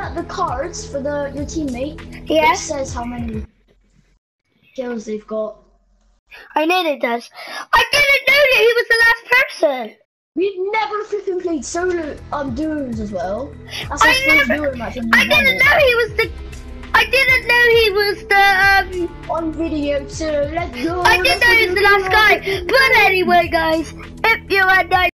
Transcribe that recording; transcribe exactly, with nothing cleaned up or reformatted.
the the cards for the your teammate, Yeah. it says how many kills they've got. I know it does. I didn't know that he was the last person. We've never freaking played solo um duos as well. That's I our first never. duo match. And I we won didn't it. know he was the. I didn't know he was the. Um. On video too. Let's go. I didn't know he was the last guy. But anyway, guys, if you had.